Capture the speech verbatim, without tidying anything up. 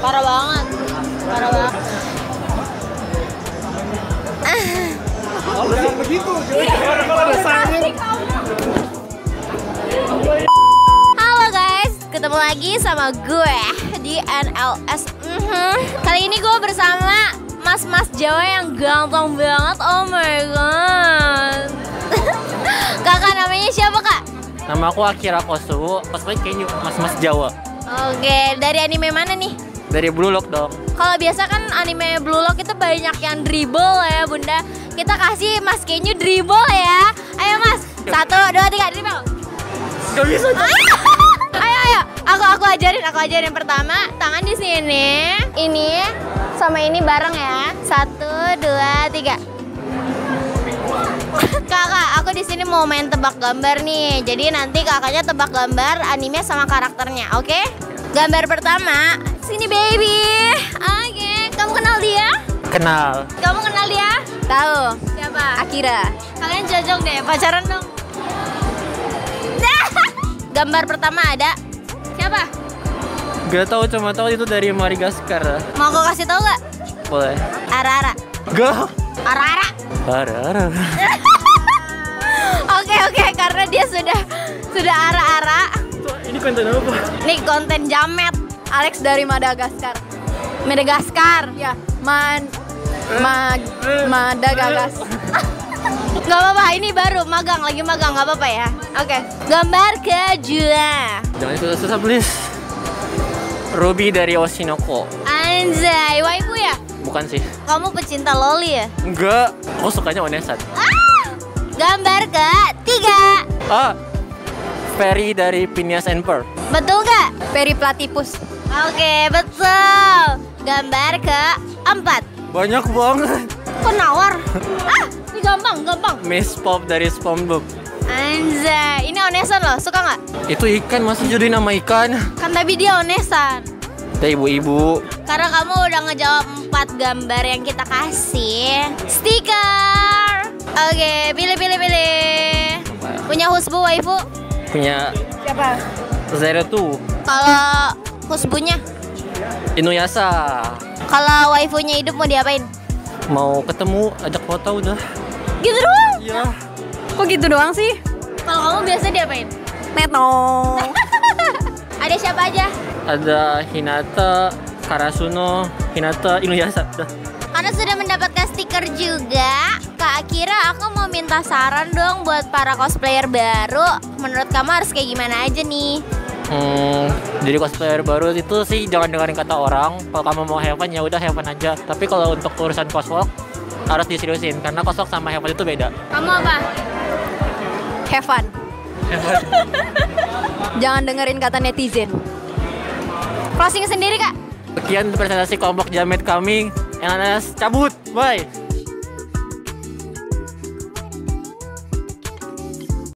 Parah banget. Parah banget. Oh, jangan begitu, jangan kalau ada sangit. Halo guys, ketemu lagi sama gue di N L S. Mm-hmm. Kali ini gue bersama mas-mas Jawa yang ganteng banget. Oh my god. Kakak namanya siapa kak? Nama aku Akira Kosu, cosplay kayaknya mas-mas Jawa. Oke, dari anime mana nih? Dari Blue Lock dong. Kalau biasa kan anime Blue Lock itu banyak yang dribble ya bunda. Kita kasih Mas Kenyu dribble ya. Ayo mas, satu, dua, tiga, dribble. Gak bisa. Ayo, ayo, aku aku ajarin, aku ajarin. Pertama, tangan di sini. Ini sama ini bareng ya. Satu, dua, tiga. Kakak, aku di sini mau main tebak gambar nih. Jadi nanti kakaknya tebak gambar anime sama karakternya, oke? Okay? Gambar pertama, sini baby. Oke, okay. Kamu kenal dia? Kenal. Kamu kenal dia? Tahu. Siapa? Akira. Kalian cocok deh, pacaran dong. Gambar pertama ada siapa? Gak tahu, cuma tahu itu dari Madagaskar. Mau aku kasih tahu gak? Boleh. Ara-ara. Gak. Ara-ara. Ara-ara. Oke oke, karena dia sudah sudah ara-ara. Ini konten apa? Nih konten jamet. Alex dari Madagaskar. Madagaskar. Ya, man ma Madagaskar. Gak apa-apa, ini baru magang, lagi magang, gak apa-apa ya. Oke, gambar kedua. Jangan susah-susah please. Ruby dari Oshinoko. Anjay, waifu ya? Bukan sih. Kamu pecinta loli ya? Enggak. Aku sukanya Onesan. Ah! Gambar ketiga. Ah. Ferry dari Phineas and Ferb. Betul gak? Peri Platypus. Oke, betul. Gambar keempat. Banyak banget. Kok nawar? Ah, ini gampang, gampang. Miss Pop dari SpongeBob. Anjay, ini Onesan loh, suka nggak? Itu ikan, masih jadi nama ikan. Kan tapi dia Onesan. Kita ibu-ibu. Karena kamu udah ngejawab empat gambar yang kita kasih. Stiker. Oke, pilih, pilih, pilih. Punya husbu waifu? Punya Siapa? Zero Two. Kalau husbunya? Inuyasha. Kalau waifunya hidup mau diapain? Mau ketemu, ajak foto udah. Gitu doang? Iya. Kok gitu doang sih? Kalau kamu biasa diapain? Neto. Ada siapa aja? Ada Hinata, Karasuno, Hinata, Inuyasha. Udah. Karena sudah mendapatkan stiker juga, Kak Akira, aku mau minta saran dong buat para cosplayer baru. Menurut kamu harus kayak gimana aja nih? Hmm, jadi cosplayer baru itu sih jangan dengerin kata orang. Kalau kamu mau have fun ya udah have fun aja. Tapi kalau untuk urusan cosplay harus diseriusin karena cosplay sama have fun itu beda. Kamu apa? Have fun. Jangan dengerin kata netizen. Closing sendiri Kak? Sekian presentasi kelompok jamet kami. N L S cabut. Bye.